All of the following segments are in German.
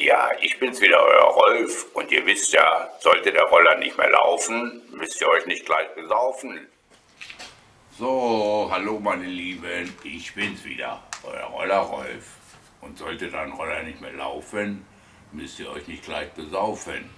Ja, ich bin's wieder, euer Rolf. Und ihr wisst ja, sollte der Roller nicht mehr laufen, müsst ihr euch nicht gleich besaufen. So, hallo meine Lieben, ich bin's wieder, euer Roller Rolf. Und sollte dein Roller nicht mehr laufen, müsst ihr euch nicht gleich besaufen.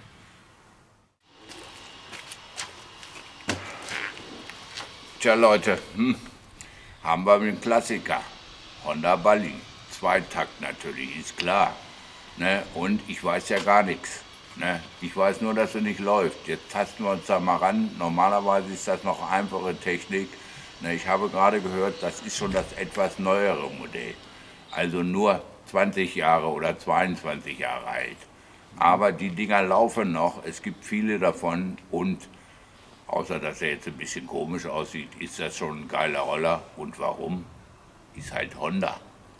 Tja Leute, haben wir einen Klassiker. Honda Balli. Zweitakt natürlich, ist klar. Ne? Und ich weiß ja gar nichts. Ne? Ich weiß nur, dass er nicht läuft. Jetzt tasten wir uns da mal ran. Normalerweise ist das noch einfache Technik. Ne? Ich habe gerade gehört, das ist schon das etwas neuere Modell. Also nur 20 Jahre oder 22 Jahre alt. Aber die Dinger laufen noch. Es gibt viele davon. Und außer dass er jetzt ein bisschen komisch aussieht, ist das schon ein geiler Roller. Und warum? Ist halt Honda.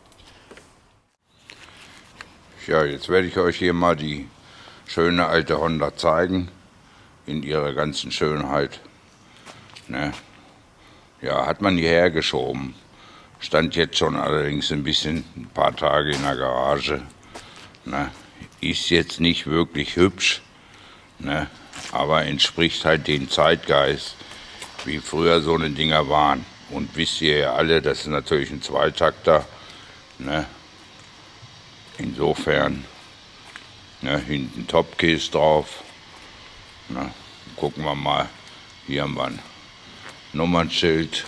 Ja, jetzt werde ich euch hier mal die schöne alte Honda zeigen, in ihrer ganzen Schönheit. Ne? Ja, hat man hierher geschoben. Stand jetzt schon allerdings ein paar Tage in der Garage. Ne? Ist jetzt nicht wirklich hübsch, ne? Aber entspricht halt dem Zeitgeist, wie früher so eine Dinger waren. Und wisst ihr ja alle, das ist natürlich ein Zweitakter. Ne? Insofern, ne, hinten Topcase drauf. Ne, gucken wir mal. Hier haben wir ein Nummernschild.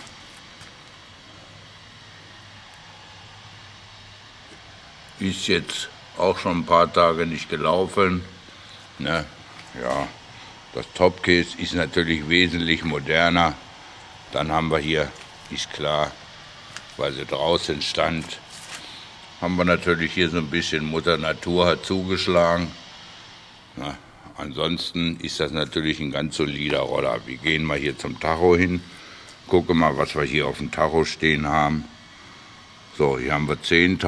Ist jetzt auch schon ein paar Tage nicht gelaufen. Ne, ja, das Topcase ist natürlich wesentlich moderner. Dann haben wir hier, ist klar, weil sie draußen stand, haben wir natürlich hier so ein bisschen Mutter Natur hat zugeschlagen. Na, ansonsten ist das natürlich ein ganz solider Roller. Wir gehen mal hier zum Tacho hin, gucken mal, was wir hier auf dem Tacho stehen haben. So, hier haben wir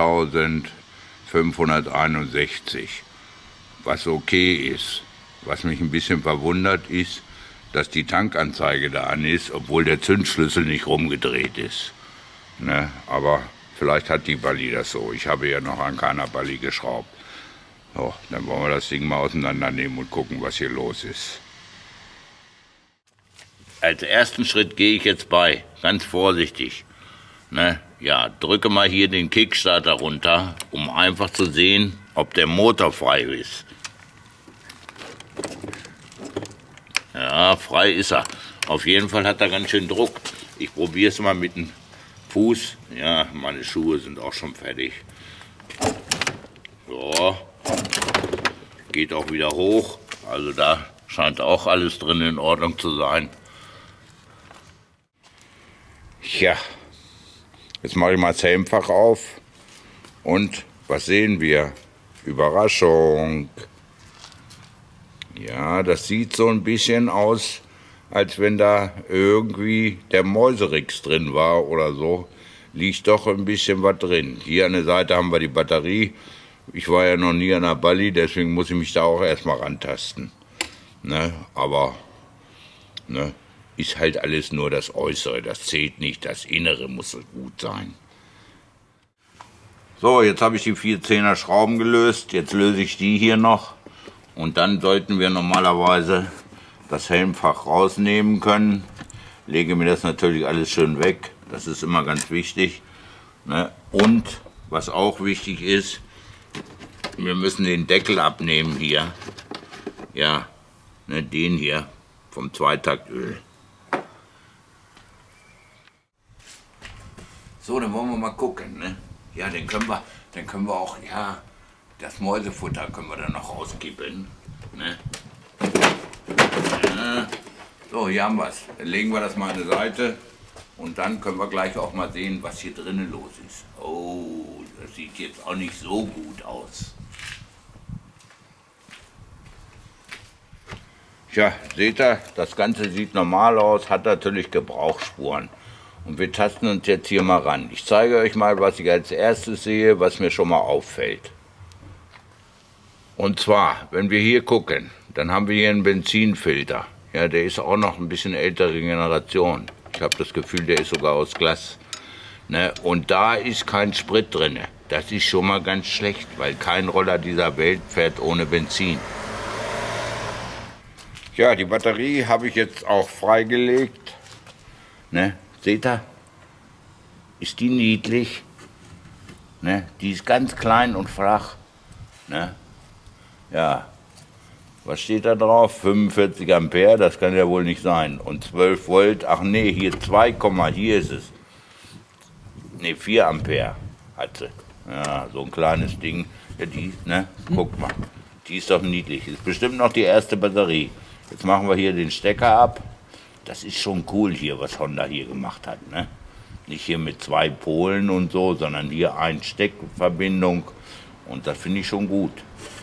10.561, was okay ist. Was mich ein bisschen verwundert ist, dass die Tankanzeige da an ist, obwohl der Zündschlüssel nicht rumgedreht ist. Ne, aber vielleicht hat die Balli das so. Ich habe ja noch an keiner Balli geschraubt. So, dann wollen wir das Ding mal auseinandernehmen und gucken, was hier los ist. Als ersten Schritt gehe ich jetzt bei, ganz vorsichtig. Ne? Ja, drücke mal hier den Kickstarter runter, um einfach zu sehen, ob der Motor frei ist. Ja, frei ist er. Auf jeden Fall hat er ganz schön Druck. Ich probiere es mal mit dem Fuß. Ja, meine Schuhe sind auch schon fertig. So. Geht auch wieder hoch. Also da scheint auch alles drin in Ordnung zu sein. Ja. Jetzt mache ich mal das Helmfach auf. Und was sehen wir? Überraschung. Ja, das sieht so ein bisschen aus, als wenn da irgendwie der Mäuserix drin war oder so. Liegt doch ein bisschen was drin. Hier an der Seite haben wir die Batterie. Ich war ja noch nie an der Balli, deswegen muss ich mich da auch erstmal rantasten. Ne? Aber ne, ist halt alles nur das Äußere, das zählt nicht. Das Innere muss gut sein. So, jetzt habe ich die 410er Schrauben gelöst. Jetzt löse ich die hier noch. Und dann sollten wir normalerweise das Helmfach rausnehmen können. Lege mir das natürlich alles schön weg. Das ist immer ganz wichtig. Ne? Und was auch wichtig ist, wir müssen den Deckel abnehmen hier. Ja, ne, den hier vom Zweitaktöl. So, dann wollen wir mal gucken. Ne? Ja, dann können wir auch, ja, das Mäusefutter können wir dann noch rauskippen. Ne? Ja. So, hier haben wir es. Dann legen wir das mal an die Seite und dann können wir gleich auch mal sehen, was hier drinnen los ist. Oh, das sieht jetzt auch nicht so gut aus. Tja, seht ihr, das Ganze sieht normal aus, hat natürlich Gebrauchsspuren. Und wir tasten uns jetzt hier mal ran. Ich zeige euch mal, was ich als erstes sehe, was mir schon mal auffällt. Und zwar, wenn wir hier gucken, dann haben wir hier einen Benzinfilter. Ja, der ist auch noch ein bisschen ältere Generation. Ich habe das Gefühl, der ist sogar aus Glas. Ne? Und da ist kein Sprit drin. Das ist schon mal ganz schlecht, weil kein Roller dieser Welt fährt ohne Benzin. Ja, die Batterie habe ich jetzt auch freigelegt. Ne? Seht ihr? Ist die niedlich? Ne? Die ist ganz klein und flach. Ne? Ja. Was steht da drauf? 45 Ampere, das kann ja wohl nicht sein. Und 12 Volt, ach nee, hier 2, hier ist es. Ne, 4 Ampere hat sie. Ja, so ein kleines Ding. Ja, die, ne? Guck mal. Die ist doch niedlich. Ist bestimmt noch die erste Batterie. Jetzt machen wir hier den Stecker ab. Das ist schon cool hier, was Honda hier gemacht hat, ne? Nicht hier mit 2 Polen und so, sondern hier eine Steckverbindung. Und das finde ich schon gut.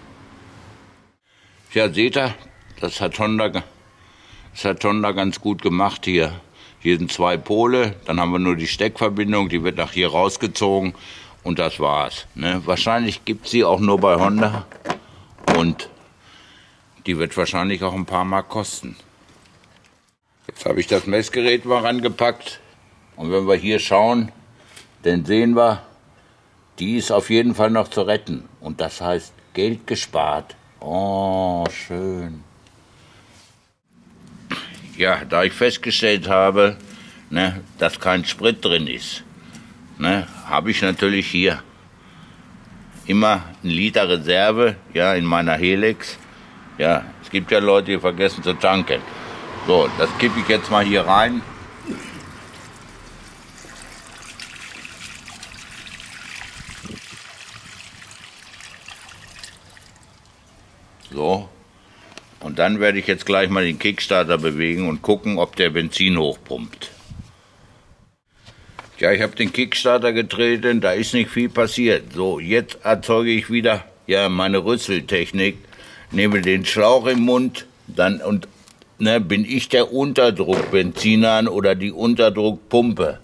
Ja, seht ihr, das hat Honda ganz gut gemacht hier. Hier sind 2 Pole, dann haben wir nur die Steckverbindung, die wird nach hier rausgezogen und das war's. Ne? Wahrscheinlich gibt es sie auch nur bei Honda und die wird wahrscheinlich auch ein paar Mark kosten. Jetzt habe ich das Messgerät mal rangepackt und wenn wir hier schauen, dann sehen wir, die ist auf jeden Fall noch zu retten und das heißt Geld gespart. Oh, schön. Ja, da ich festgestellt habe, ne, dass kein Sprit drin ist, ne, habe ich natürlich hier immer 1 Liter Reserve, ja, in meiner Helix. Ja, es gibt ja Leute, die vergessen zu tanken. So, das kippe ich jetzt mal hier rein. So, und dann werde ich jetzt gleich mal den Kickstarter bewegen und gucken, ob der Benzin hochpumpt. Ja, ich habe den Kickstarter getreten, da ist nicht viel passiert. So, jetzt erzeuge ich wieder ja meine Rüsseltechnik, nehme den Schlauch im Mund, dann und ne, bin ich der Unterdruckbenziner oder die Unterdruckpumpe.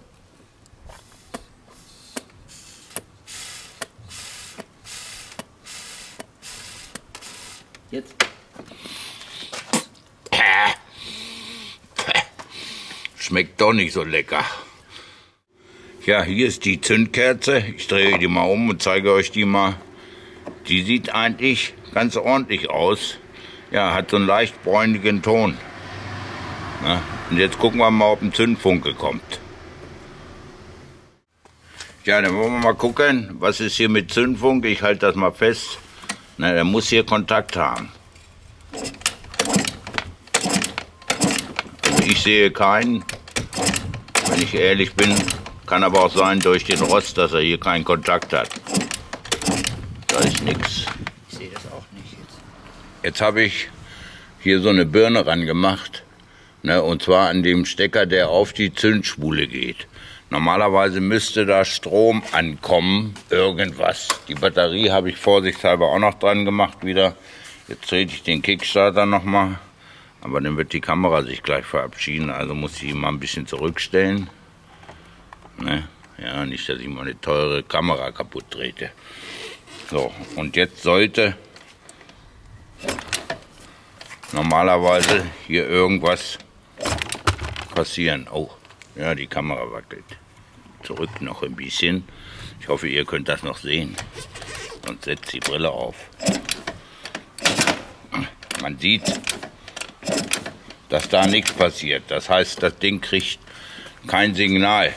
Jetzt. Schmeckt doch nicht so lecker. Ja, hier ist die Zündkerze. Ich drehe die mal um und zeige euch die mal. Die sieht eigentlich ganz ordentlich aus. Ja, hat so einen leicht bräunlichen Ton. Na, und jetzt gucken wir mal, ob ein Zündfunke kommt. Ja, dann wollen wir mal gucken, was ist hier mit Zündfunke. Ich halte das mal fest. Na, der muss hier Kontakt haben. Also ich sehe keinen, wenn ich ehrlich bin. Kann aber auch sein durch den Rost, dass er hier keinen Kontakt hat. Da ist nichts. Ich sehe das auch nicht jetzt. Jetzt habe ich hier so eine Birne ran gemacht. Ne, und zwar an dem Stecker, der auf die Zündspule geht. Normalerweise müsste da Strom ankommen, irgendwas. Die Batterie habe ich vorsichtshalber auch noch dran gemacht wieder. Jetzt trete ich den Kickstarter nochmal. Aber dann wird die Kamera sich gleich verabschieden, also muss ich ihn mal ein bisschen zurückstellen. Ne? Ja, nicht, dass ich meine teure Kamera kaputt trete. So, und jetzt sollte normalerweise hier irgendwas passieren. Oh, ja, die Kamera wackelt. Zurück noch ein bisschen. Ich hoffe, ihr könnt das noch sehen. Sonst setzt die Brille auf. Man sieht, dass da nichts passiert. Das heißt, das Ding kriegt kein Signal.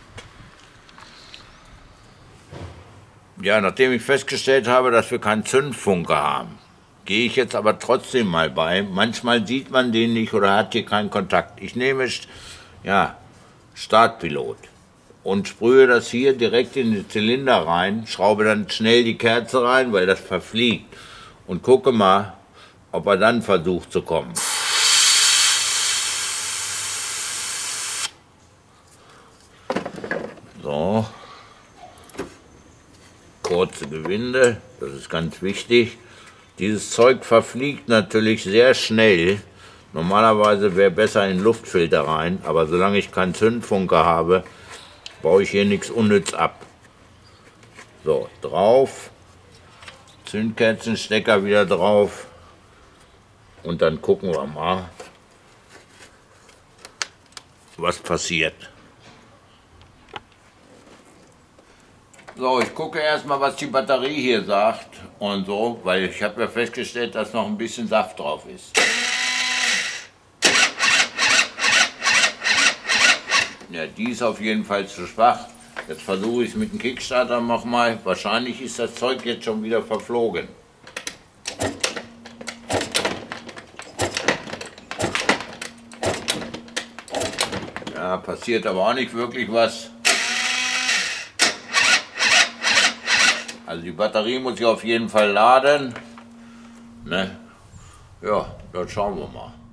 Ja, nachdem ich festgestellt habe, dass wir keinen Zündfunke haben, gehe ich jetzt aber trotzdem mal bei. Manchmal sieht man den nicht oder hat hier keinen Kontakt. Ich nehme ja, Startpilot und sprühe das hier direkt in den Zylinder rein, schraube dann schnell die Kerze rein, weil das verfliegt, und gucke mal, ob er dann versucht zu kommen. So. Kurze Gewinde, das ist ganz wichtig. Dieses Zeug verfliegt natürlich sehr schnell. Normalerweise wäre besser in den Luftfilter rein, aber solange ich keinen Zündfunke habe, baue ich hier nichts unnütz ab. So, drauf, Zündkerzenstecker wieder drauf und dann gucken wir mal, was passiert. So, So, ich gucke erstmal, was die Batterie hier sagt und so, weil ich habe ja festgestellt, dass noch ein bisschen Saft drauf ist. Ja, die ist auf jeden Fall zu schwach. Jetzt versuche ich es mit dem Kickstarter nochmal. Wahrscheinlich ist das Zeug jetzt schon wieder verflogen. Ja, passiert aber auch nicht wirklich was. Also die Batterie muss ich auf jeden Fall laden. Ne? Ja, dann schauen wir mal.